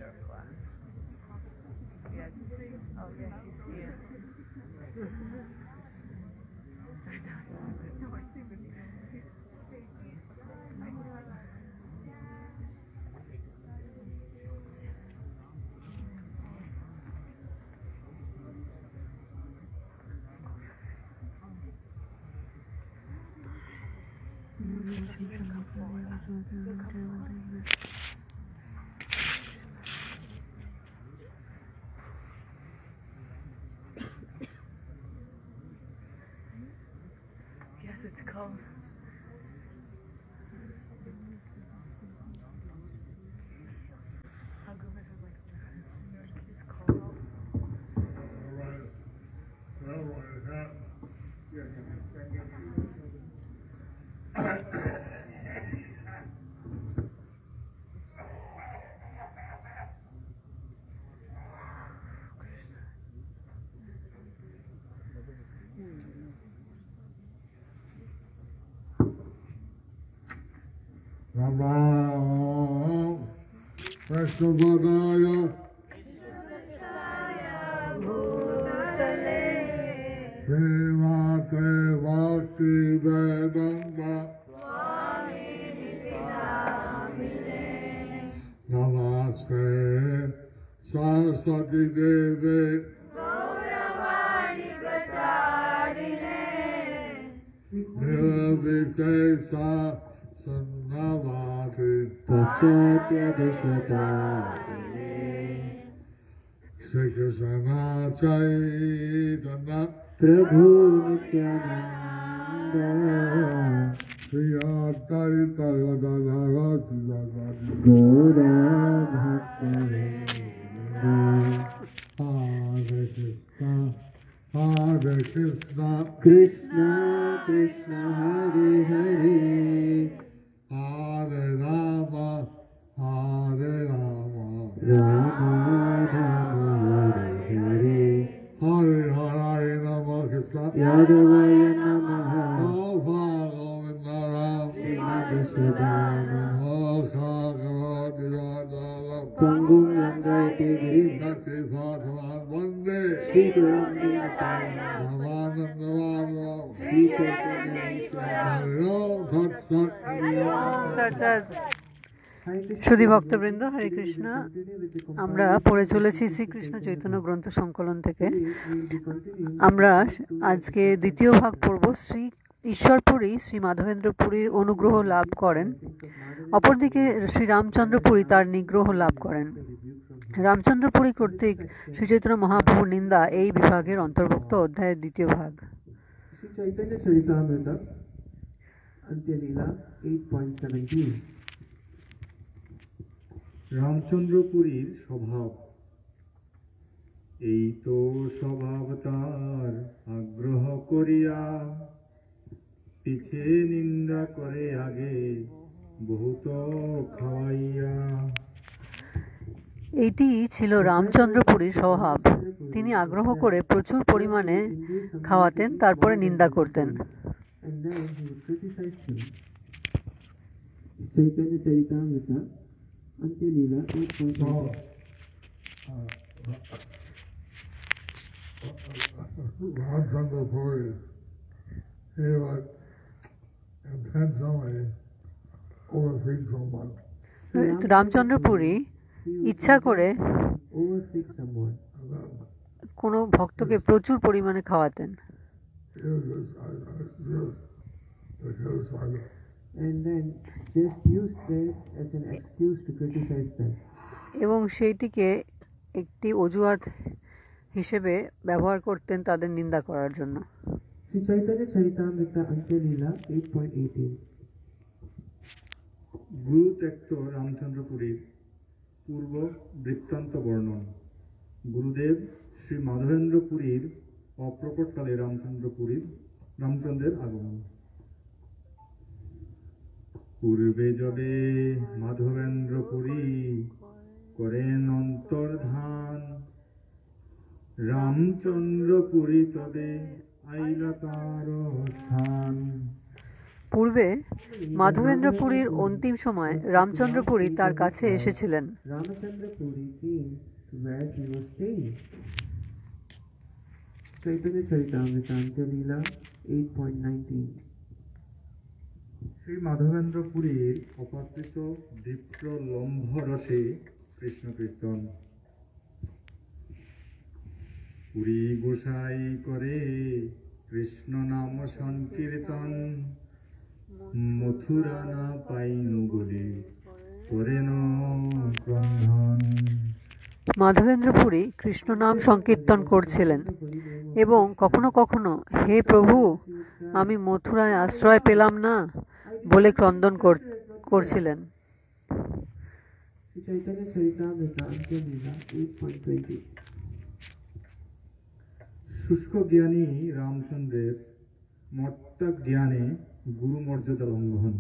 class. Yeah, see? Oh, yeah, she's here. No, I think it's yes, it's cold. How good is it like it's cold also? Namo Vishnupadaya Srimate Bhakti Vedanta Namaste Saraswati Devi Nirvisesa Sannavati Paschatya Vishwakarine Shri Krishna Chaitanya Prabhu Nityananda Shri Advaita Gadadhara Sivasadi Gaura Bhakta Hare Krishna Hare Krishna Krishna Krishna Hare Hare Hare Rama Hare Rama Rama Rama Hare Hare Hare Hare Rama Krishna Yadavaya Namaha Alpha Govindaram Srimati Sudana Osakavati Yadava Pangum Langayati Girim Dati Sathavan Vande Shri Gurum Dinatayana Ramanandavara Shri Chaitanya সুধী ভক্তবৃন্দ, হরে কৃষ্ণ। আমরা পড়ে চলেছি শ্রীকৃষ্ণ চৈতন্য গ্রন্থ সংকলন থেকে। আমরা আজকে দ্বিতীয় ভাগ পড়ব। শ্রী ঈশ্বরপুরী শ্রী মাধবেন্দ্রপুরীর অনুগ্রহ লাভ করেন, অপরদিকে শ্রী রামচন্দ্রপুরী তার নিগ্রহ লাভ করেন। রামচন্দ্রপুরী কর্তৃক শ্রী চৈতন্য মহাপ্রভুর নিন্দা এই বিভাগের অন্তর্ভুক্ত অধ্যায়ের দ্বিতীয় ভাগ। রামচন্দ্রপুরীর স্বভাব। এই তো স্বভাব তার আগ্রহ করিয়া, পিছে নিন্দা করে আগে বহুত খাওয়াইয়া। এইটি ছিল রামচন্দ্রপুরীর স্বভাব। তিনি আগ্রহ করে প্রচুর পরিমাণে খাওয়াতেন, তারপরে নিন্দা করতেন। Chaitanya Charitamrita Antyalila 8.1 Ramchandra-puri, he would intentionally overfeed someone. রামচন্দ্রপুরী ইচ্ছা করে overfeed someone, কোনো ভক্তকে প্রচুর পরিমাণে খাওয়াতেন। and then just used that as an excuse to criticize them. এবং সেইটিকে একটি অজুহাত হিসেবে ব্যবহার করতেন তাদের নিন্দা করার জন্য। শ্রী চৈতন্য চরিতামৃতা অন্ত্যলীলা 8.18 গুরু ত্যক্ত রামচন্দ্রপুরীর পূর্ব বৃত্তান্ত বর্ণন। গুরুদেব শ্রী মাধবেন্দ্রপুরীর অপ্রকটকালে রামচন্দ্রের আগমন। পূর্বে যবে মাধবেন্দ্রপুরী করেন অন্তর্ধান, রামচন্দ্রপুরী তবে আইলা তার স্থান। পূর্বে মাধবেন্দ্র পুরীর অন্তিম সময় রামচন্দ্র পুরী তার কাছে এসেছিলেন। Ramachandra Puri came to where he was staying. Chaitanya Charitamrita Leela 8.19. Shri Madhavendra পুরীর অপাকৃত দীপ্ত লম্ভ রসে কৃষ্ণ কীর্তন। পুরী গোসাই করে কৃষ্ণ নাম সংকীর্তন, মথুরা না পাইনু বলে করেন ক্রন্দন। মাধবেন্দ্র পুরী কৃষ্ণ নাম সংকীর্তন করছিলেন এবং কখনো কখনো হে প্রভু, আমি মথুরায় আশ্রয় পেলাম না বলে ক্রন্দন করছিলেন। Chaitanya Charitamrita Leela 8.20. শুষ্ক জ্ঞানী রামচন্দ্রের মর্তা জ্ঞানে গুরু মর্যাদা লঙ্ঘন।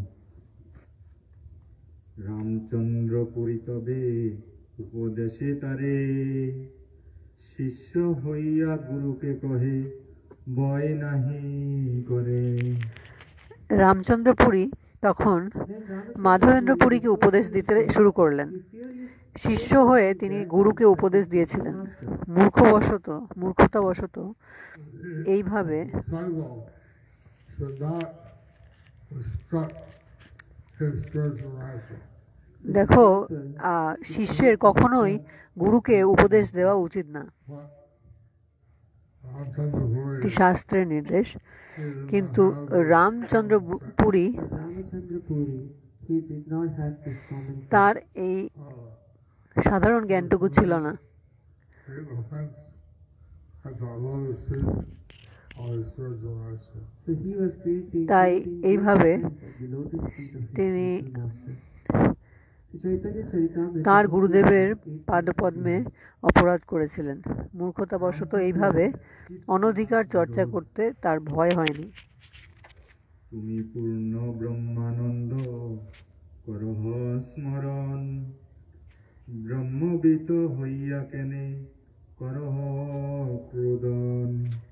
রামচন্দ্র পুরী তবে উপদেশে তারে, শিষ্য হইয়া গুরুকে কহে ভয় নাহি করে। রামচন্দ্র পুরী তখন মাধবেন্দ্র পুরীকে উপদেশ দিতে শুরু করলেন। শিষ্য হয়ে তিনি গুরুকে উপদেশ দিয়েছিলেন। মূর্খতাবশত এইভাবে disciple should not instruct his spiritual master. দেখো, শিষ্যের কখনোই গুরুকে উপদেশ দেওয়া উচিত না, But Ramchandra Puri এটি শাস্ত্রের নির্দেশ। কিন্তু Ramchandra Puri Ramachandra Puri, he did not have this common sense. তার এই সাধারণ জ্ঞানটুকু ছিল না। gave offense at the lotus feet of his spiritual master. So he was creating তাই এইভাবে offense at the lotus feet of his তিনি spiritual master. Chaitanya Charitamrita তার গুরুদেবের পাদপদ্মে অপরাধ করেছিলেন। মূর্খতাবশত এইভাবে অনধিকার চর্চা করতে তার ভয় হয়নি। তুমি পূর্ণ ব্রহ্মানন্দ করহ স্মরণ, ব্রহ্মবিত হইয়া কেনে করহ ক্রোধন।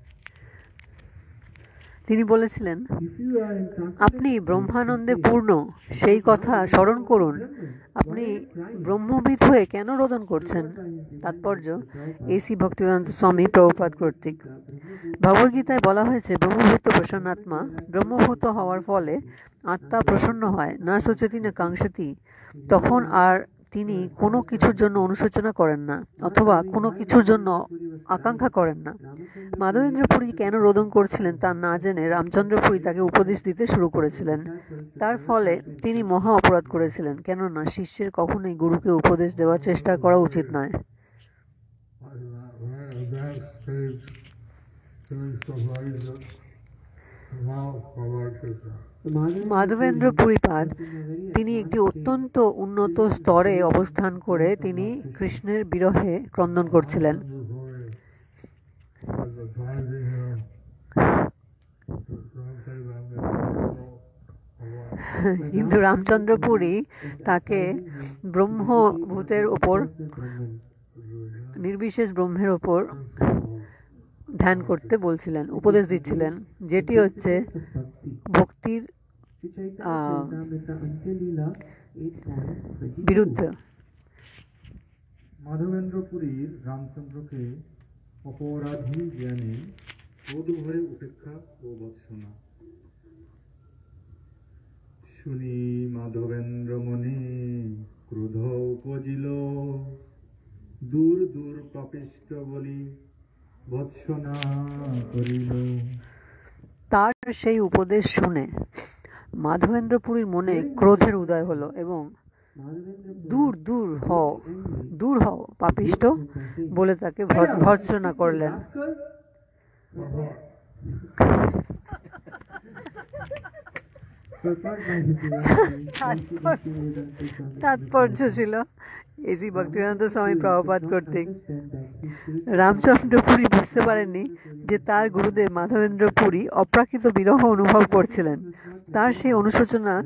তিনি বলেছিলেন, If you are in আপনি ব্রহ্মানন্দে পূর্ণ, সেই কথা স্মরণ করুন। আপনি ব্রহ্মবিদ হয়ে কেন রোদন করছেন? তাৎপর্য এসি ভক্তিবেদান্ত স্বামী প্রভুপাদ কর্তৃক। ভগবদ্গীতায় বলা হয়েছে, ব্রহ্মভূত প্রসন্নাত্মা, ব্রহ্মভূত হওয়ার ফলে আত্মা প্রসন্ন হয়, না সোচতি না কাঙ্ক্ষতি। তখন আর তিনি কোনো কিছুর জন্য অনুশোচনা করেন না অথবা কোনো কিছুর জন্য আকাঙ্ক্ষা করেন না। মাধবেন্দ্র পুরী কেন রোদন করছিলেন তা না জেনে রামচন্দ্র পুরী তাকে উপদেশ দিতে শুরু করেছিলেন। তার ফলে তিনি মহা অপরাধ করেছিলেন, কেননা শিষ্যের কখনোই গুরুকে উপদেশ দেওয়ার চেষ্টা করা উচিত নয়। Advanced stage doing civilization involved Baba Krishna. Madhavendra পুরীপাদ তিনি একটি অত্যন্ত উন্নত স্তরে অবস্থান করে তিনি কৃষ্ণের বিরহে ক্রন্দন করছিলেন। কিন্তু রামচন্দ্র পুরী তাকে ব্রহ্মভূতের ওপর, নির্বিশেষ ব্রহ্মের ওপর ধ্যান করতে বলছিলেন, উপদেশ দিচ্ছিলেন, যেটি হচ্ছে ভক্তির বিরুদ্ধে। মাধবেন্দ্র পুরীর রামচন্দ্রকে অপরাধী জ্ঞানে ক্রোধ ভরে উপেক্ষা ও ভৎসনা। শুনি মাধবেন্দ্র মনে ক্রোধ উপজিল, দূর দূর পাপিষ্ট বলি ভৎসনা করিল। তার সেই উপদেশ শুনে মাধবেন্দ্র পুরীর মনে ক্রোধের উদয় হলো এবং দূর হও পাপিষ্ট বলে তাকে ভর্ৎসনা করলেন। তাৎপর্য ছিল এসি ভক্তিবেদান্ত স্বামী প্রভুপাদ কর্তৃক। রামচন্দ্র পুরী বুঝতে পারেননি যে তার গুরুদেব মাধবেন্দ্র পুরী অপ্রাকৃত বিরহ অনুভব করছিলেন। তার সেই অনুশোচনা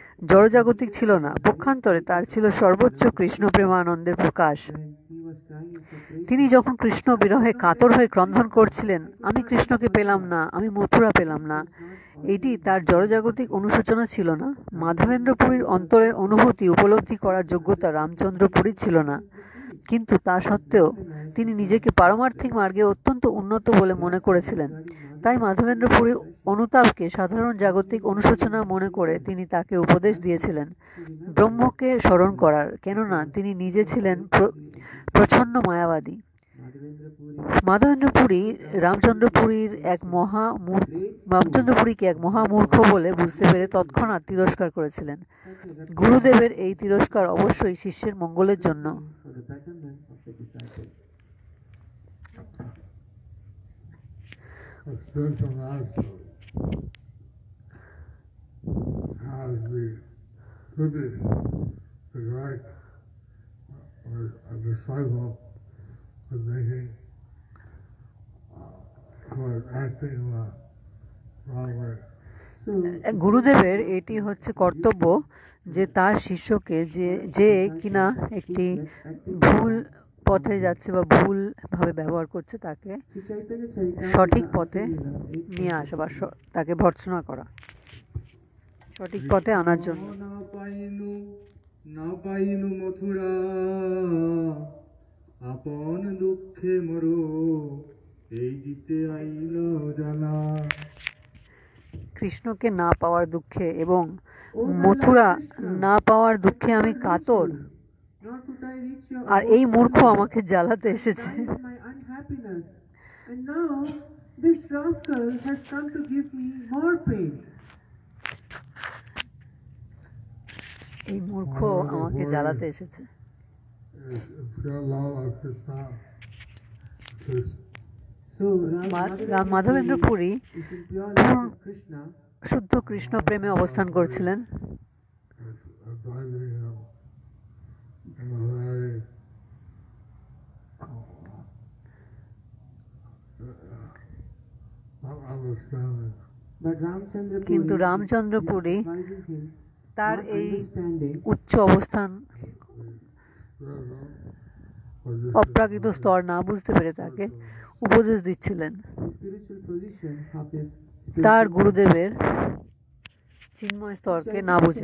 জড়জাগতিক ছিল না, পক্ষান্তরে তার ছিল সর্বোচ্চ কৃষ্ণ প্রেমানন্দের প্রকাশ। তিনি যখন কৃষ্ণ বিরহে কাতর হয়ে ক্রন্দন করছিলেন, আমি কৃষ্ণকে পেলাম না, আমি মথুরা পেলাম না, এটি তার জড়জাগতিক অনুশোচনা ছিল না। মাধবেন্দ্রপুরীর অন্তরের অনুভূতি উপলব্ধি করার যোগ্যতা রামচন্দ্রপুরীর ছিল না, কিন্তু তা সত্ত্বেও তিনি নিজেকে পারমার্থিক মার্গে অত্যন্ত উন্নত বলে মনে করেছিলেন। তাই মাধবেন্দ্রপুরীর অনুতাপকে সাধারণ জাগতিক অনুশোচনা মনে করে তিনি তাকে উপদেশ দিয়েছিলেন ব্রহ্মকে স্মরণ করার, কেননা তিনি নিজে ছিলেন প্রচ্ছন্ন মায়াবাদী। মাধবেন্দ্রপুরী রামচন্দ্রপুরীকে এক মহামূর্খ বলে বুঝতে পেরে তৎক্ষণাৎ তিরস্কার করেছিলেন। গুরুদেবের এই তিরস্কার অবশ্যই শিষ্যের মঙ্গলের জন্য। A spiritual master has the duty to direct a disciple to making who is acting in the wrong way. গুরুদেবের এটি হচ্ছে কর্তব্য যে তার শিষ্যকে যে কিনা একটি ভুল পথে যাচ্ছে বা ভুল ভাবে ব্যবহার করছে তাকে সঠিক পথে নিয়ে আসা বা তাকে ভর্ৎসনা করা, সঠিক পথে আনার জন্য। না পাইনু মথুরা আপন দুঃখে মরো এই দিতে আইল জানা। কৃষ্ণকে না পাওয়ার দুঃখে এবং মথুরা না পাওয়ার দুঃখে আমি কাতর, আর এই মূর্খ আমাকে জ্বালাতে এসেছে। এই মূর্খ আমাকে জ্বালাতে এসেছে। মাধবেন্দ্রপুরী শুদ্ধ কৃষ্ণ প্রেমে অবস্থান করছিলেন। কিন্তু রামচন্দ্রপুরী তার এই উচ্চ অবস্থান অপ্রাকৃত স্তর না বুঝতে পেরে তাকে উপদেশ দিচ্ছিলেন তার গুরুদেবের চিন্ময় স্তরকে না বুঝে।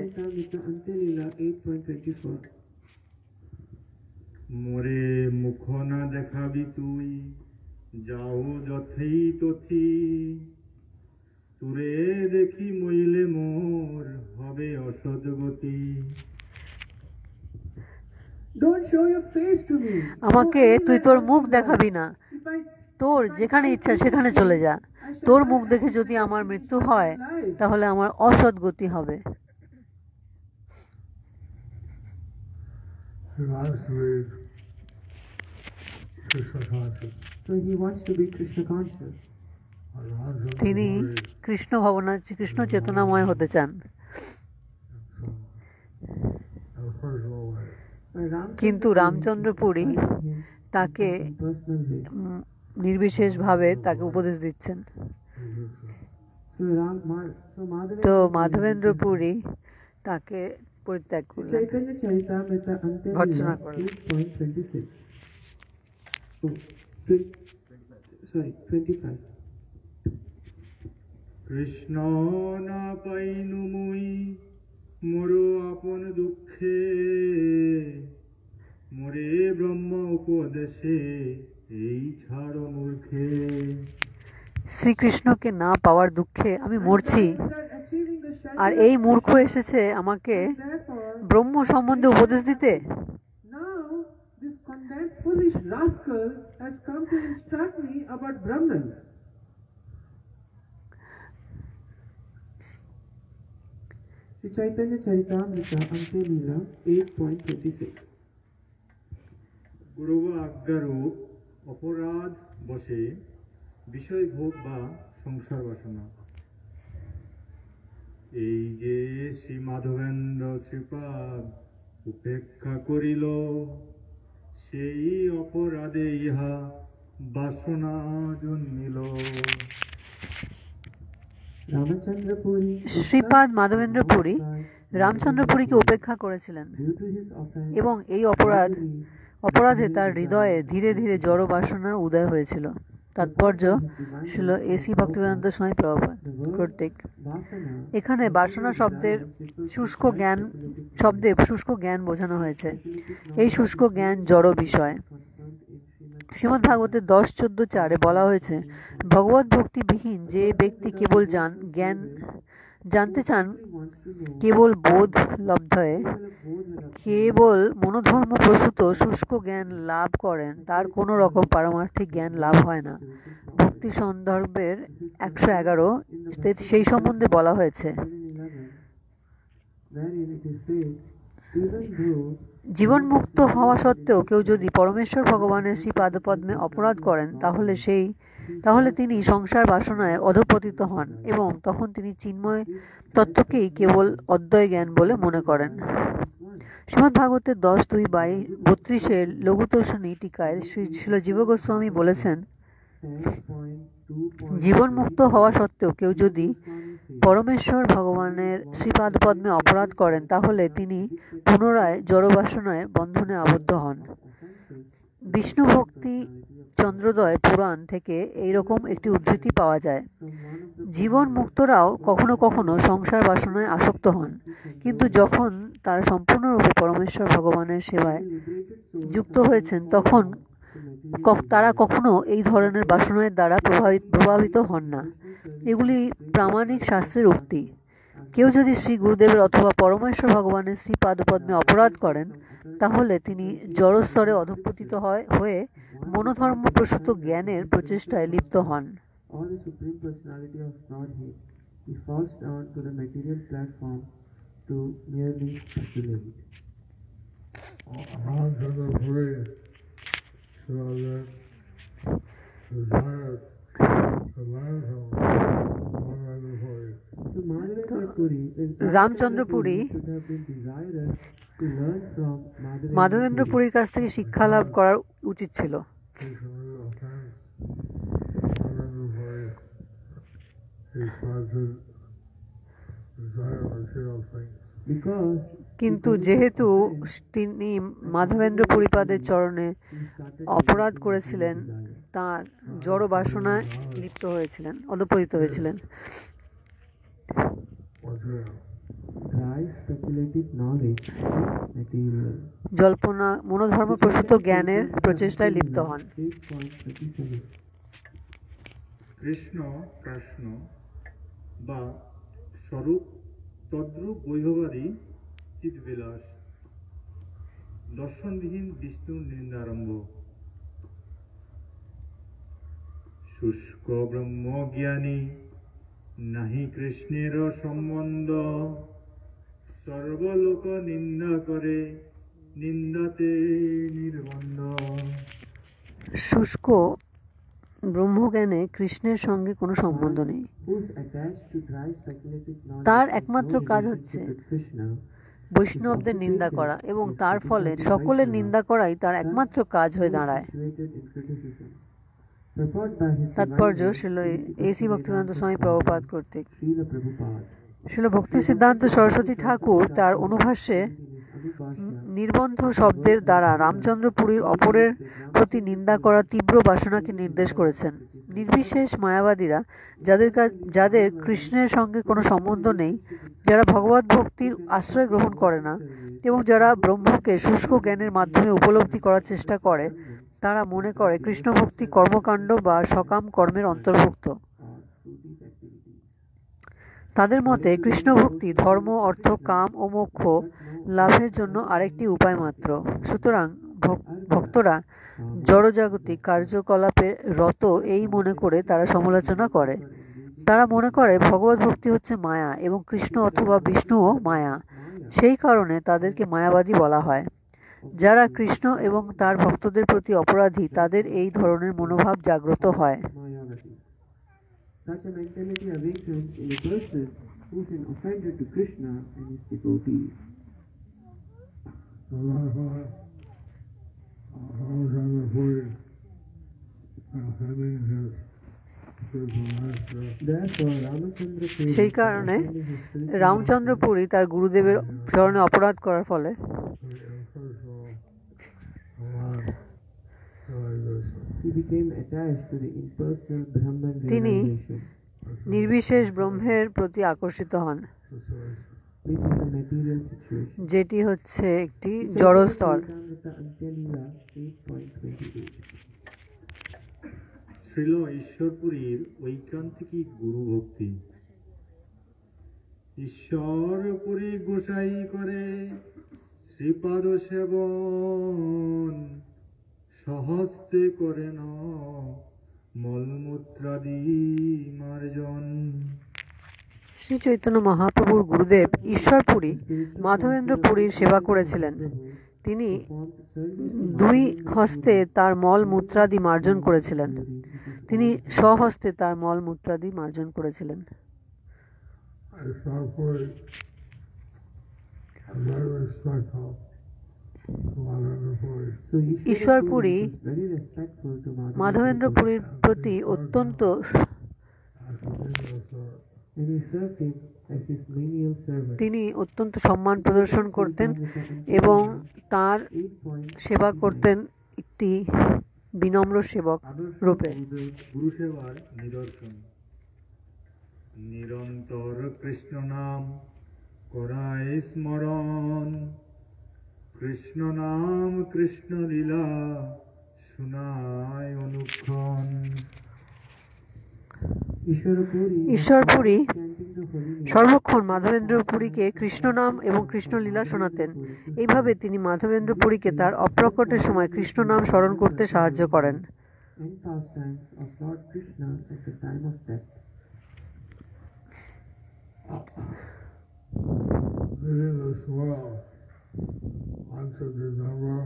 মোরে মুখ না দেখাবি তুই, যাও যথেই তথি, তুরে দেখি মইলে মোর হবে অসদ্গতি। আমাকে তুই তোর মুখ দেখাবি না, তোর যেখানে ইচ্ছা সেখানে চলে যা। তোর মুখ দেখে যদি আমার মৃত্যু হয় তাহলে আমার অসদ্গতি হবে। তিনি কৃষ্ণ ভাবনা, কৃষ্ণ চেতনাময় হতে চান, কিন্তু রামচন্দ্রপুরী তাকে নির্বিশেষভাবে তাকে উপদেশ দিচ্ছেন। তো মাধবেন্দ্রপুরী তাকে পরিত্যাগ করলেন, ভর্ৎসনা করলেন। কৃষ্ণ না পাইনু মুই মোর আপন দুঃখে, মোরে ব্রহ্ম উপদেশে এই ছাড় মূর্খে। শ্রীকৃষ্ণকে না পাওয়ার দুঃখে আমি মরছি, আর এই মূর্খ এসেছে আমাকে ব্রহ্ম সম্বন্ধে উপদেশ দিতে। চৈতন্য চরিতামৃতা অন্তে লীলা 8.26। গুরু আজ্ঞারূপ অপরাধ বসে বিষয় ভোগ বা সংসার বাসনা, এই যে শ্রী মাধবেন্দ্র শ্রীপাদ উপেক্ষা করিল, সেই অপরাধে ইহা বাসনা জন্মিল। শ্রীপাদ মাধবেন্দ্রপুরী রামচন্দ্রপুরীকে উপেক্ষা করেছিলেন এবং এই অপরাধ অপরাধে তার হৃদয়ে ধীরে ধীরে জড় বাসনার উদয় হয়েছিল। তাৎপর্য ছিল এসি ভক্তিবেদান্ত স্বামী প্রভুপাদ কর্তৃক। এখানে বাসনা শব্দের শুষ্ক জ্ঞান বোঝানো হয়েছে। এই শুষ্ক জ্ঞান জড় বিষয়। শ্রীমদ্ ভাগবতের 10.14.4 বলা হয়েছে, ভগবত ভক্তিবিহীন যে ব্যক্তি কেবল জানতে চান, কেবল বোধ লব্ধয়ে, কেবল মনোধর্ম প্রসূত শুষ্ক জ্ঞান লাভ করেন, তার কোনো রকম পারমার্থিক জ্ঞান লাভ হয় না। ভক্তি সন্দর্ভের 111 সেই সম্বন্ধে বলা হয়েছে, জীবন মুক্ত হওয়া সত্ত্বেও কেউ যদি পরমেশ্বর ভগবানের শ্রীপাদপদ্মে অপরাধ করেন, তাহলে তিনি সংসার বাসনায় অধঃপতিত হন এবং তখন তিনি চিন্ময় তত্ত্বকেই কেবল অদ্বয় জ্ঞান বলে মনে করেন। শ্রীমদ্ ভাগবতের 10.2-32 লঘুতোষণী টিকায় শ্রীল জীব গোস্বামী বলেছেন, জীবন মুক্ত হওয়া সত্ত্বেও কেউ যদি পরমেশ্বর ভগবানের শ্রীপাদপদ্মে অপরাধ করেন, তাহলে তিনি পুনরায় জড়বাসনায় বন্ধনে আবদ্ধ হন। বিষ্ণু ভক্তি চন্দ্রোদয় পুরাণ থেকে এইরকম একটি উদ্ধৃতি পাওয়া যায়, জীবন মুক্তরাও কখনো কখনো সংসার বাসনায় আসক্ত হন, কিন্তু যখন তারা সম্পূর্ণরূপে পরমেশ্বর ভগবানের সেবায় যুক্ত হয়েছেন, তখন তারা কখনো এই ধরনের বাসনার দ্বারা প্রভাবিত হন না। এগুলি প্রামাণিক শাস্ত্রের উক্তি। কেউ যদি শ্রী গুরুদেবের অথবা পরমেশ্বর ভগবানের শ্রী পাদপদ্মে অপরাধ করেন, তাহলে তিনি জড়স্তরে অধঃপতিত হয়ে মনোধর্ম প্রসূত জ্ঞানের প্রচেষ্টায় লিপ্ত হন। রামচন্দ্র পুরী মাধবেন্দ্র পুরীর কাছ থেকে শিক্ষা লাভ করার উচিত ছিল। কিন্তু যেহেতু তিনি মাধবেন্দ্র পুরীপাদের চরণে অপরাধ করেছিলেন, তার জড় বাসনায় লিপ্ত হয়েছিলেন, অধঃপতিত হয়েছিলেন। জল্পনা মনোধর্ম প্রসূত জ্ঞানের প্রচেষ্টায় লিপ্ত হন। কৃষ্ণ কৃষ্ণ বা স্বরূপ তদ্রূপ বৈভবাদী চিৎবিলাস, দর্শনবিহীন বিষ্ণুর নিন্দারম্ভ, শুষ্ক ব্রহ্মজ্ঞানী নাহি কৃষ্ণের সম্বন্ধ, সর্বলোক নিন্দা করে নিন্দাতে নির্বন্ধ। শুষ্ক ব্রহ্মজ্ঞানে কৃষ্ণের সঙ্গে কোনো সম্বন্ধ নেই। তার একমাত্র কাজ হচ্ছে বৈষ্ণবদের নিন্দা করা, এবং তার ফলে সকলের নিন্দা করাই তার একমাত্র কাজ হয়ে দাঁড়ায়। তাৎপর্য শ্রীল এসি ভক্তিবেদান্ত স্বামী প্রভুপাদ কর্তৃক। শ্রীল ভক্তি সিদ্ধান্ত সরস্বতী ঠাকুর তার অনুভাষ্যে নির্বন্ধ শব্দের দ্বারা রামচন্দ্র পুরীর অপরের প্রতি নিন্দা করা তীব্র বাসনাকে নির্দেশ করেছেন। নির্বিশেষ মায়াবাদীরা, যাদের কৃষ্ণের সঙ্গে কোনো সম্বন্ধ নেই, যারা ভগবত ভক্তির আশ্রয় গ্রহণ করে না এবং যারা ব্রহ্মকে শুষ্ক জ্ঞানের মাধ্যমে উপলব্ধি করার চেষ্টা করে, তারা মনে করে কৃষ্ণ ভক্তি কর্মকাণ্ড বা সকাম কর্মের অন্তর্ভুক্ত। তাদের মতে কৃষ্ণ ভক্তি ধর্ম, অর্থ, কাম ও মোক্ষ লাভের জন্য আরেকটি উপায় মাত্র। সুতরাং ভক্তরা জড়জাগতিক কার্যকলাপে রত এই মনে করে তারা সমালোচনা করে। তারা মনে করে ভগবত ভক্তি হচ্ছে মায়া এবং কৃষ্ণ অথবা বিষ্ণুও মায়া। সেই কারণে তাদেরকে মায়াবাদী বলা হয়। যারা কৃষ্ণ এবং তার ভক্তদের প্রতি অপরাধী, তাদের এই ধরনের মনোভাব জাগ্রত হয়। Such a mentality awakens in a person who is an offender to Krishna and his devotees. সেই কারণে রামচন্দ্র পুরী তার গুরুদেবের চরণে অপরাধ করার ফলে realization. He became attached to the impersonal Brahman তিনি realization, নির্বিশেষ ব্রহ্মের প্রতি আকর্ষিত হন, Situation. which is a material situation. যেটি হচ্ছে একটি জড় স্তর। Charitamrita Antyalila 8.28. শ্রীল ঈশ্বরপুরীর ঐকান্তিকী গুরু ভক্তি। ঈশ্বরপুরী গোসাই করে শ্রীপাদ সেবন, সহস্তে করে ন মলমূত্রাদি মার্জন। শ্রী চৈতন্য মহাপ্রভুর গুরুদেব ঈশ্বরপুরী মাধবেন্দ্র পুরীর সেবা করেছিলেন। তিনি দুই হস্তে তার মল মূত্রাদি মার্জন করেছিলেন। তিনি স্বহস্তে তার মল মূত্রাদি মার্জন করেছিলেন। I saw for it a very respectful Madhavendra. So Ishwarpuri was very respectful to Madhavendra পুরীর প্রতি অত্যন্ত, and he served him as his menial servant. তিনি অত্যন্ত সম্মান প্রদর্শন করতেন এবং তার সেবা করতেন একটি বিনম্র সেবক রূপে। গুরু সেবার নিদর্শন। নিরন্তর কৃষ্ণ নাম করায় স্মরণ, কৃষ্ণ নাম কৃষ্ণ লীলা শুনায় অনুক্ষণ। ঈশ্বরপুরী সর্বক্ষণ মাধবেন্দ্র পুরীকে কৃষ্ণ নাম এবং কৃষ্ণ লীলা শোনাতেন। এইভাবে তিনি মাধবেন্দ্র পুরীকে তার অপ্রকটের সময় কৃষ্ণ নাম স্মরণ করতে সাহায্য করেন। and pastimes of Lord Krishna at the time of death. Reading this well, one should remember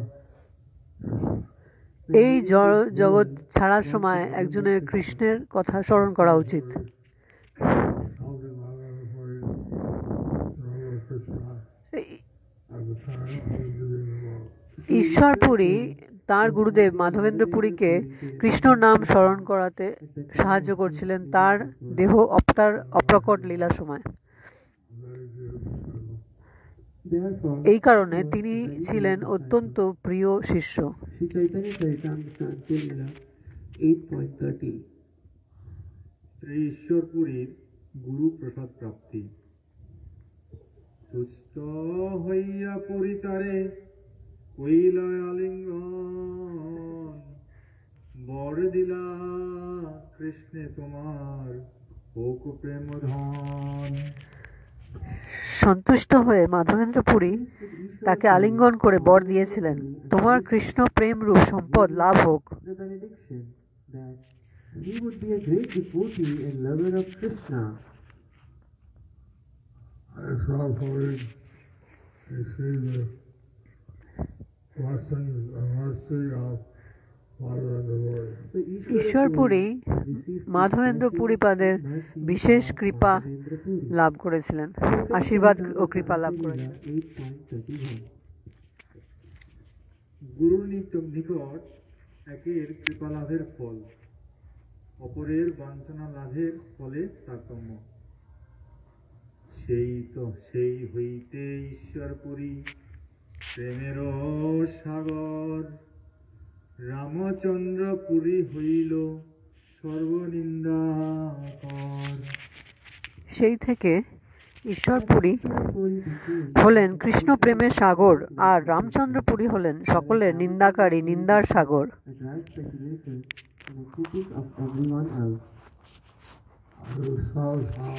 এই জগৎ ছাড়ার সময় একজনের কৃষ্ণের কথা স্মরণ করা উচিত। helping Madhavendra Krishna at the time of reading the world. Ishwar Puri তার গুরুদেব মাধবেন্দ্র পুরীকে কৃষ্ণ নাম স্মরণ করাতে সাহায্য করছিলেন তার দেহ তার অপ্রকট লীলার সময়। Therefore, এই কারণে তিনি ছিলেন অত্যন্ত প্রিয় শিষ্য। Sri Chaitanya Charitamrita Antyalila 8.30. Shri ঈশ্বরপুরীর গুরু প্রসাদ প্রাপ্তি। তুষ্ট হইয়া পরিতারে কইলায় আলিঙ্গন, বর দিলা কৃষ্ণে তোমার হোক প্রেম ধন। সন্তুষ্ট হয়ে মাধবেন্দ্র পুরী তাকে আলিঙ্গন করে বর দিয়েছিলেন, তোমার কৃষ্ণ প্রেম রূপ সম্পদ লাভ হোক। The benediction that he would be a great devotee and lover of Krishna. I saw for it, you see the blessings and mercy of Madhavendra. So Ishwar Puri Madhavendra Puri পাদের বিশেষ কৃপা লাভ করেছিলেন, আশীর্বাদ ও কৃপা লাভ করেছিলেন। 8.31. গুরুর নিকট একের কৃপা লাভের ফল, অপরের বাঞ্ছনা লাভের ফলে তারতম্য। সেই হইতে ঈশ্বরপুরী প্রেমের সাগর, রামচন্দ্র পুরী হইল সর্বনিন্দাকর। সেই থেকে ঈশ্বরপুরী হলেন কৃষ্ণ প্রেমের সাগর, আর রামচন্দ্রপুরী হলেন সকলের নিন্দাকারী নিন্দার সাগর। A dry speculator and a critic of everyone else. This shows how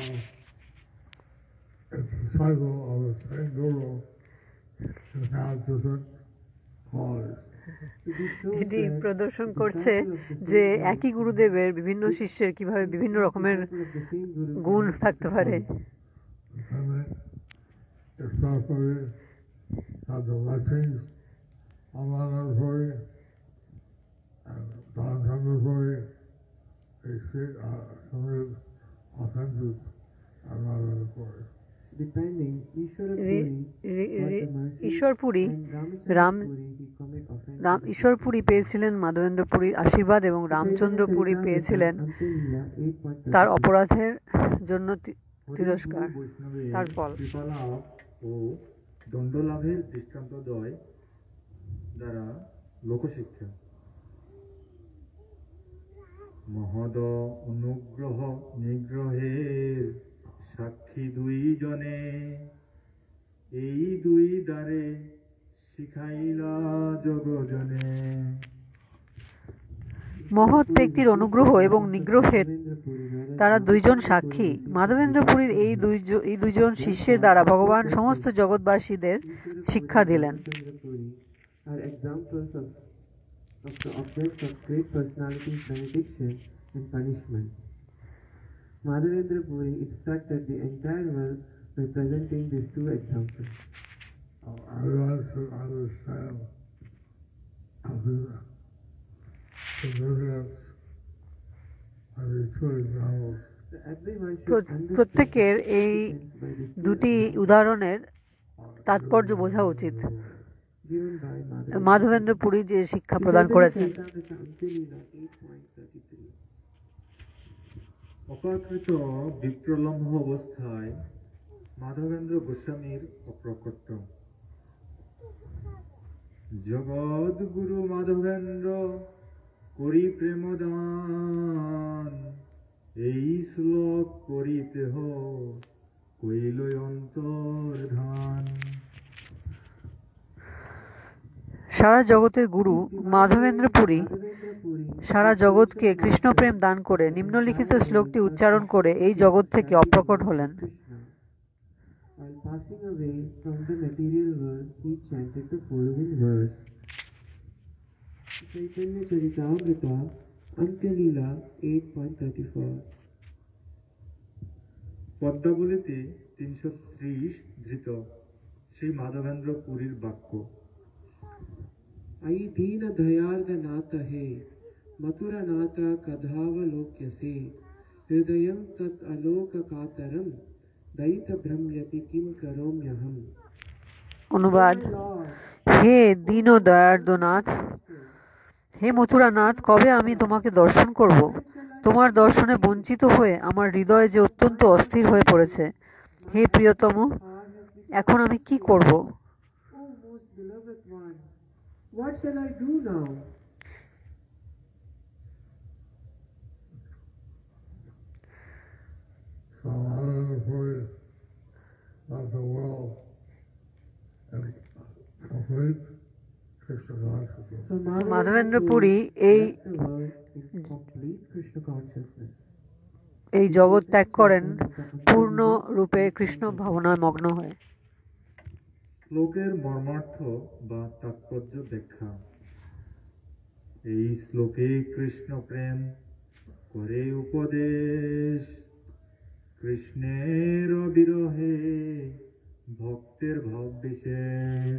a disciple of the same Guru can have different qualities. এটি প্রদর্শন করছে যে একই গুরুদেবের বিভিন্ন শিষ্যের কিভাবে বিভিন্ন রকমের গুণ থাকতে পারে। Depending if somebody had the blessings of Madhavendra and Ramchandra, they see committed offenses of Madhavendra. Depending, Ishwar Puri Ishwar Puri পেয়েছিলেন মাধবেন্দ্র পুরীর আশীর্বাদ এবং রামচন্দ্র পুরী পেয়েছিলেন তার অপরাধের জন্য তিরস্কার, তার ফল। কৃপালাভ ও দণ্ডলাভের দৃষ্টান্ত দ্বয় দ্বারা লোকশিক্ষা। মহদ অনুগ্রহ নিগ্রহের সাক্ষী দুইজনে, এই দুই দ্বারে শিখাইলা জগজনে। মহৎ ব্যক্তির অনুগ্রহ এবং নিগ্রহের তারা দুইজন সাক্ষী। মাধবেন্দ্র পুরীর এই দুইজন শিষ্যের দ্বারা ভগবান সমস্ত জগৎবাসীদের শিক্ষা দিলেন। Are examples of the objects of great personalities' benediction and punishment. Madhavendra Puri instructed the entire world by presenting these two examples. Everyone should understand the significance of these two examples. So everyone should understand প্রত্যেকের এই the significance by these two দুটি উদাহরণের তাৎপর্য বোঝা উচিত। given by Madhavendra. Madhavendra Puri যে শিক্ষা প্রদান করেছেন। অপাকৃত বিপ্রলম্ভ অবস্থায় মাধবেন্দ্র গোস্বামীর অপ্রকট। জগৎ গুরু মাধবেন্দ্র করি প্রেমদান, এই শ্লোক করিতেহ কইল অন্তর্ধান। সারা জগতের গুরু মাধবেন্দ্র পুরী সারা জগৎকে কৃষ্ণপ্রেম দান করে নিম্নলিখিত শ্লোকটি উচ্চারণ করে এই জগৎ থেকে অপ্রকট হলেন। While passing away from the material world, he chanted the following verse. Chaitanya Charitamrita, Antya Leela 8.34. পদ্মাবলীতে 330 ধৃত শ্রী মাধবেন্দ্র পুরীর বাক্য। आई दीन दयार्द नाथ हे मथुरा नाथा कधावलोक्यसे हृदयं तत् अलोक कातरम दयित भ्रम्यति किम करोम्यहम्। অনুবাদ: হে দীন ও দয়ার্দ্রনাথ, হে মথুরানাথ, কবে আমি তোমাকে দর্শন করব? তোমার দর্শনে বঞ্চিত হয়ে আমার হৃদয় যে অত্যন্ত অস্থির হয়ে পড়েছে। হে প্রিয়তম, এখন আমি কি করব? Oh most beloved one, what shall I do now? So Madhavendra Puri left the world in complete Krishna consciousness. So Madhavendra Puri এই left the world in complete Krishna consciousness. এই জগৎ ত্যাগ করেন পূর্ণ রূপে কৃষ্ণ ভাবনায় মগ্ন হয়ে। শ্লোকের মর্মার্থ বা তাৎপর্য ব্যাখ্যা। এই শ্লোকে কৃষ্ণ প্রেম করে উপদেশ, কৃষ্ণের বিরহে ভক্তের ভাব বিশেষ।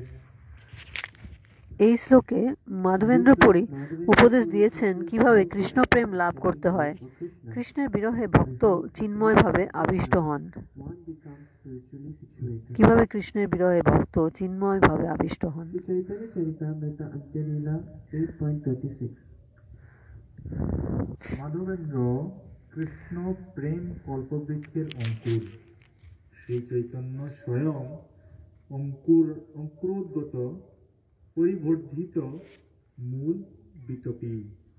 এই শ্লোকে মাধবেন্দ্র পুরী উপদেশ দিয়েছেন কিভাবে কৃষ্ণ প্রেম লাভ করতে হয়। কৃষ্ণের বিরহে ভক্ত চিন্ময়ভাবে আবিষ্ট হন। One becomes spiritually situated. কিভাবে কৃষ্ণের বিরহে ভক্ত চিন্ময়ভাবে আবিষ্ট হন। The Chaitanya Charitamrita Antya Leela 8.36. Madhavendra Krishna প্রেম কল্পবৃক্ষের অঙ্কুর। শ্রী চৈতন্য স্বয়ং অঙ্কুরোদ্গত পরিবর্ধিত মূল বিতপী।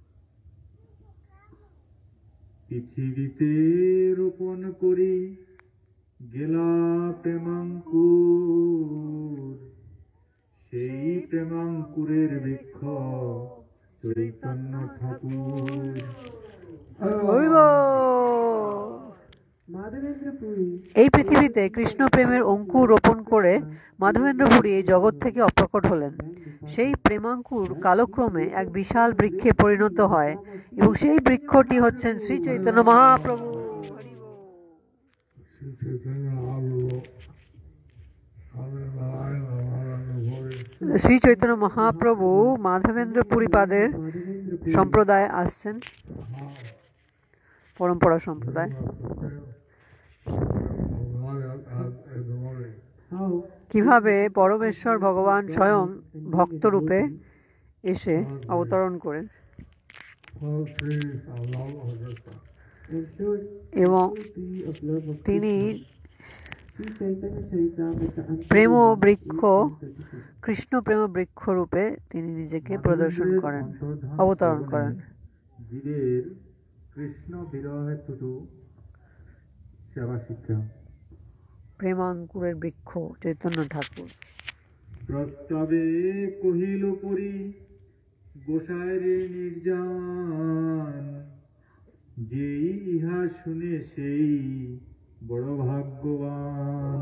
পৃথিবীতে রোপণ করি গেলা প্রেমাঙ্কুর, সেই প্রেমাঙ্কুরের বৃক্ষ চৈতন্য ঠাকুর। হরি বল। Madhavendra Puri এই পৃথিবীতে কৃষ্ণ প্রেমের অঙ্কুর রোপণ করে মাধবেন্দ্র পুরী এই জগৎ থেকে অপ্রকট হলেন। সেই প্রেমাঙ্কুর কালক্রমে এক বিশাল বৃক্ষে পরিণত হয় এবং সেই বৃক্ষটি হচ্ছেন Shri Chaitanya Mahaprabhu. Sri Chaitanya Mahaprabhu, Shri Chaitanya Mahaprabhu Madhavendra Puri পাদের Madhavendra Puri সম্প্রদায় আসছেন, পরম্পরা সম্প্রদায়। how কিভাবে পরমেশ্বর ভগবান স্বয়ং ভক্তরূপে এসে অবতরণ করেন and showed এবং tree of love of তিনি Sri Chaitanya Charitamrita Antya প্রেম Leela বৃক্ষ 8.36. কৃষ্ণ প্রেম বৃক্ষ রূপে তিনি নিজেকে প্রদর্শন করেন, অবতরণ করেন। জীবের কৃষ্ণ বিরহে তুটু সেবা শিক্ষা। প্রেমাঙ্কুরের বৃক্ষ চৈতন্য ঠাকুর। প্রস্তাবে কহিল পুরী গোসাইর নির্যান, যেই ইহা শুনে সেই বড় ভাগ্যবান।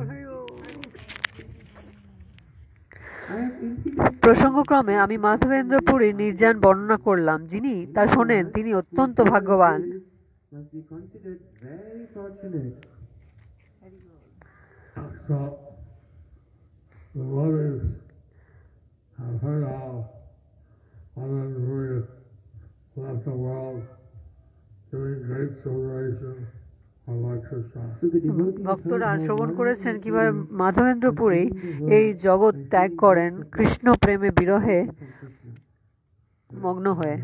প্রসঙ্গক্রমে আমি মাধবেন্দ্র পুরীর নির্যান বর্ণনা করলাম। যিনি তা শোনেন তিনি অত্যন্ত ভাগ্যবান। Must be considered very fortunate. So, the devotees have heard how Madhavendra left the world doing great celebration of Lord Krishna. So the devotees ভক্তরা heard how শ্রবণ Madhavendra করেছেন Puri কিভাবে মাধবেন্দ্র পুরী এই জগৎ ত্যাগ করেন কৃষ্ণ প্রেমে বিরহে from Krishna. মগ্ন হয়ে।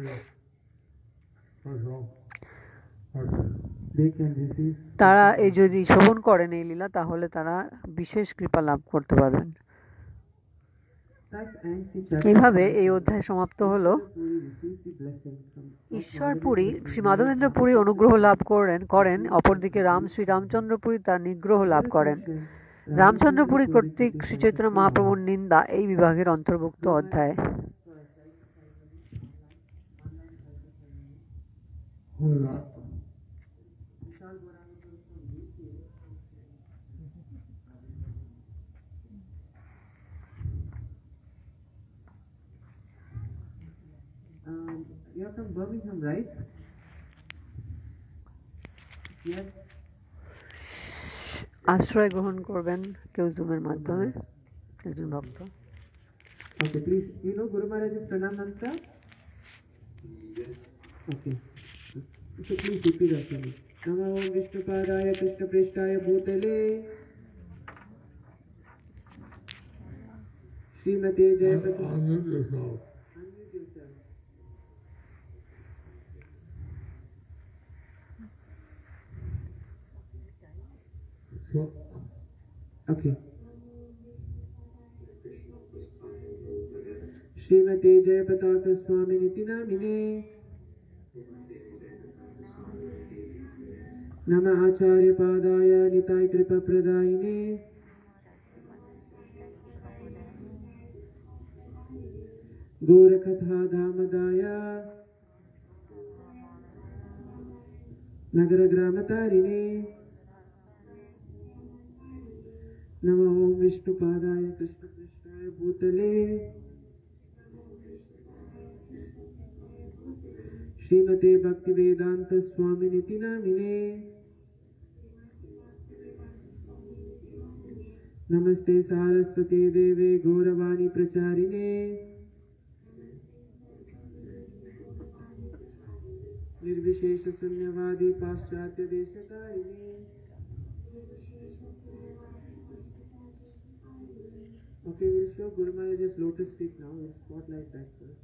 They can receive তারা এই যদি শ্রবণ করেন এই লীলা তাহলে তারা বিশেষ কৃপা লাভ করতে পারবেন। thus ends the chapter. এইভাবে এই অধ্যায় সমাপ্ত হলো। Puri receives the blessing from ঈশ্বর পুরী শ্রী মাধবেন্দ্র পুরী অনুগ্রহ লাভ করেন অপরদিকে শ্রী রামচন্দ্র পুরী তার নিগ্রহ লাভ করেন। রামচন্দ্র পুরী কর্তৃক শ্রী চৈতন্য মহাপ্রভুর নিন্দা এই বিভাগের অন্তর্ভুক্ত অধ্যায়। You are from Birmingham, right? Yes. আশ্রয় গ্রহণ করবেন কেউ জুমের মাধ্যমে একজন ভক্ত। Okay, please. You know Guru Maharaj's pranam mantra? Yes. Okay. So please repeat after me. Namo Vishnu Padaya Krishna Prestaya Bhutale Srimate Jayapati. Unmute yourself. Unmute yourself. So, Okay. Srimate Jayapataka Swami Nitinamine Nama Acharya Padaya Nitai Kripa Pradayine Gorakatha Dhamadaya Nagara Gramatarine Nama Om Vishnu Padaya Krishna Krishnaya Bhutale Srimate Bhaktivedanta Swami Nitinamine Namaste Saraswati Deve Gauravani Pracharine Nirvishesha Sunyavadi Paschatya Deshatarine. Okay, we'll show Guru Maharaj's lotus feet now. We'll spotlight that first.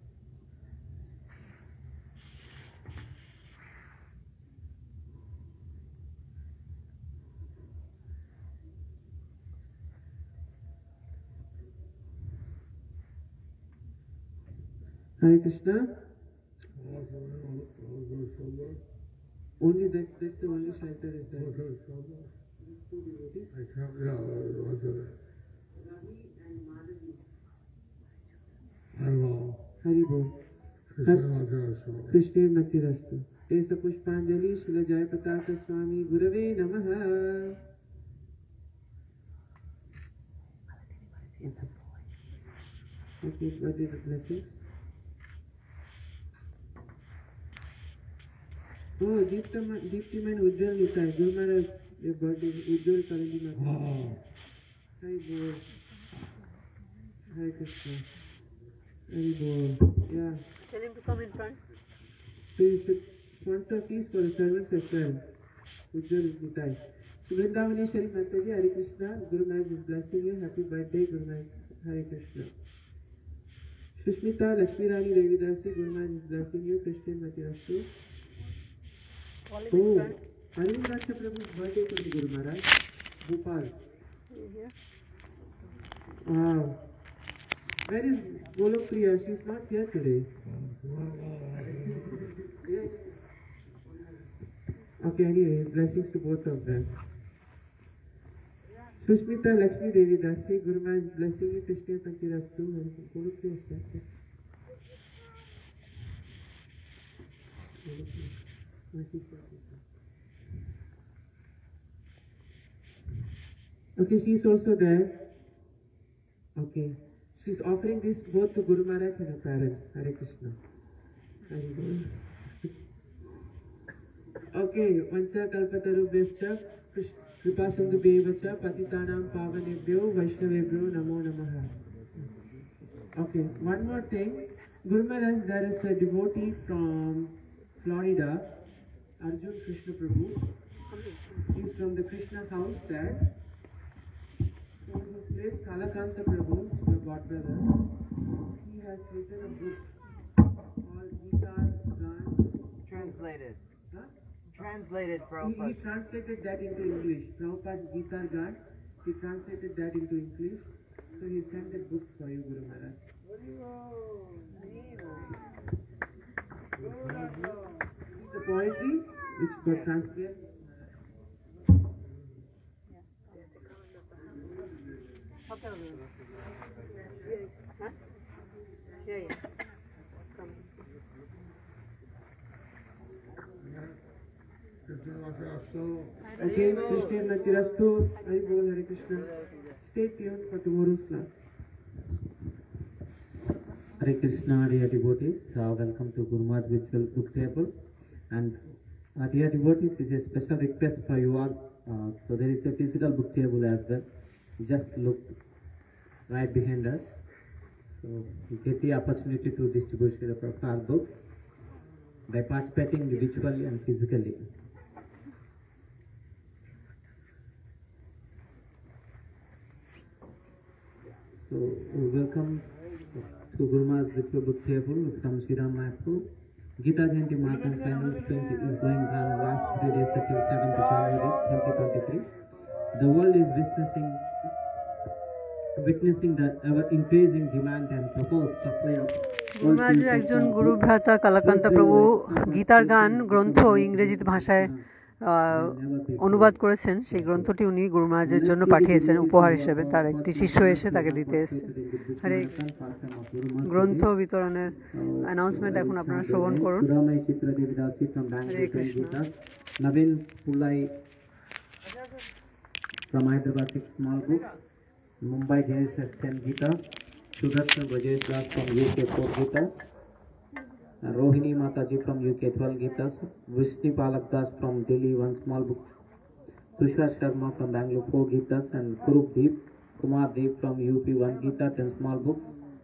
Hare Krishna. Only that's the only shelter is there. Two devotees. I can't, yeah, what's it? Ravi and Madhavi. I'm Hari Bol. Krishna Krishna Matirastu. Esa Pushpanjali Shila Jayapataka Swami Gurave Namaha. Okay, what are the blessings? Oh, Deeptiman Ujjwal Nitai. Guru Maharaj, your birthday, Ujjwal Kalindi Mata. Hi, Bol. Hare Krishna. Hari Bol. Yeah. Tell him to come in front. So you should sponsor fees for the servants as well. Ujjwal Nitai. So Vrindavaneshwari Mataji, Hare Krishna. Guru Maharaj is blessing you. Happy birthday, Guru Maharaj. Hare Krishna. Shushmita Lakshmi Rani Devidasi, Guru Maharaj is blessing you. Krishna Matirastu. Call him in Oh, front. Arvind Daksha Prabhu's birthday to the Guru Maharaj. Bhopal. Here. Wow. Where is Golok Priya? She's not here today. Yeah. Okay, anyway, blessings to both of them. Sushmita Lakshmi Devi Dasi, Guru Maharaj blessing you, Krishna Pankirastu, and Guru please, that's it. Okay, she's also there. Okay, she's offering this both to Guru Maharaj and her parents. Hare Krishna. Hare Krishna. Okay, Vancha Kalpatarubhyascha Kripa Sindhu Bevacha Patitanam Pavanebhyo Vaishnavebhyo Namo Namaha. Okay, one more thing. Guru Maharaj, there is a devotee from Florida, Arjun Krishna Prabhu. He's from the Krishna house there. So his name is Kalakanta Prabhu, your godbrother. He has written a book called Gita Gan. Translated. Huh? Translated, He Prabhupada. translated that into English. Prabhupada's Gita Gan, he translated that into English. So he sent that book for you, Guru Maharaj. The poetry which got translated. Okay, Krishna Natirastu, Hari Bol, Hare Krishna. Stay tuned for tomorrow's class. Hare Krishna, dear devotees, welcome to Guru Maharaj Virtual Book Table. And dear devotees, is a special request for you all. So there is a physical book table as well. Just look right behind us. So you get the opportunity to distribute the proper books by participating virtually and physically. So welcome to Guru Maharaj Virtual Book Table from Sriram Mayapur. Gita Jayanti Marathon final sprint is going on last 3 days until 7th January 2023. The world is witnessing the ever increasing demand and proposed supply of গুরু মহারাজের একজন গুরু ভ্রাতা কালাকান্তা প্রভু গীতার গান গ্রন্থ ইংরেজি ভাষায় অনুবাদ করেছেন। সেই গ্রন্থটি উনি গুরু মহারাজের জন্য পাঠিয়েছেন উপহার হিসেবে। তার একটি শিষ্য এসে তাকে দিতে এসেছেন। হরে গ্রন্থ বিতরণের অ্যানাউন্সমেন্ট এখন আপনারা শ্রবণ করুন। হরে Krishna. Navin Pulai from Hyderabad 6 small books. Mumbai Jays has 10 Gitas. Sudarshan Rajesh Das from UK 4 Gitas. Rohini Mataji from UK 12 Gitas. Vishnu Palak Das from Delhi 1 small book. Tushar Sharma from Bangalore 4 Gitas. And Kurup Deep Kumar Deep from UP 1 Gita 10 small books.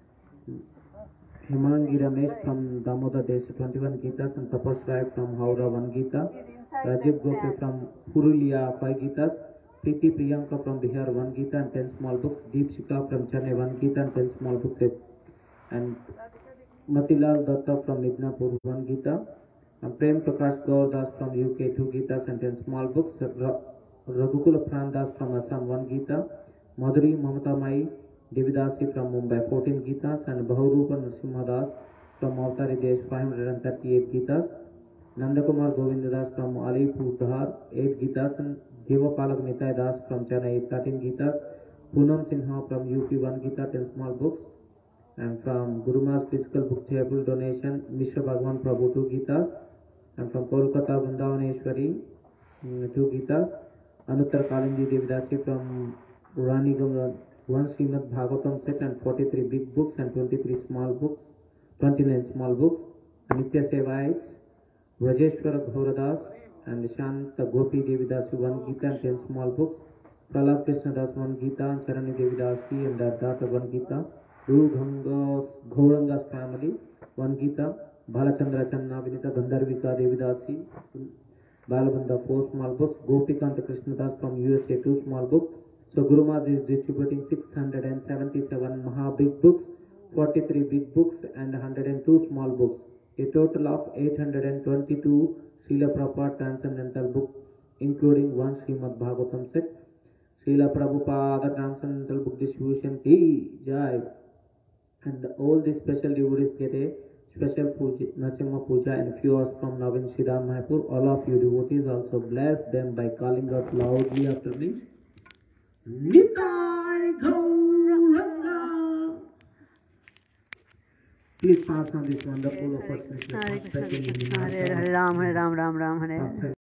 Himangi Ramesh from Damodar Desh 21 Gitas. And Tapas Rai from Howrah 1 Gita. Rajiv Gope from Purulia 5 Gitas. Priti Priyanka from Bihar 1 Gita and 10 small books. Deep Shikha from Chennai 1 Gita and 10 small books. And Matilal Datta from Midnapur 1 Gita. And Prem Prakash Gaur Das from UK 2 Gitas and 10 small books. Raghukula Pran Das from Assam 1 Gita. Madhuri Mamata Mai Devidasi from Mumbai 14 Gitas. And Bahurupa Narasimha Das from Avtari Desh 538 Gitas. Nandakumar Govindadas from Alipur Dhar 8 Gitas. And Devapalak Nitai Das from Chennai 13 Gitas. Poonam Sinha from UP 1 Gita 10 small books. And from Guru Maharaj Physical Book Table donation Mishra Bhagwan Prabhu 2 Gitas. And from Kolkata Vrindavaneshwari 2 Gitas. Anuttar Kalindi Devidasi from Ranigam 1 Srimad Bhagavatam set and 43 big books and 23 small books, 29 small books. Nitya Sevaites Rajeshwara Ghoradas and Shanta Gopi Devidasi 1 Gita and 10 small books. Prahlad Krishna Das 1 Gita and Charani Devidasi and their daughter 1 Gita. Gauranga's family 1 Gita. Balachandra Channa Vinita Gandharvika Devidasi Balabanda 4 small books. Gopikanta Krishna Das from USA 2 small books. So Guru Maharaj is distributing 677 Maha big books, 43 big books and 102 small books. A total of 822 Srila Prabhupada Transcendental Book, including 1 Srimad Bhagavatam set. Srila Prabhupada Transcendental Book Distribution Ki Jai. And all these special devotees get a special puja, Nachimma Puja in few hours from now in Shriram Mayapur. All of you devotees also bless them by calling out loudly after me. Nitai Gauranga. Please pass on this wonderful opportunity. Hare Krishna, Krishna Krishna, Hare Hare, Ram Ram Ram, Hare Hare.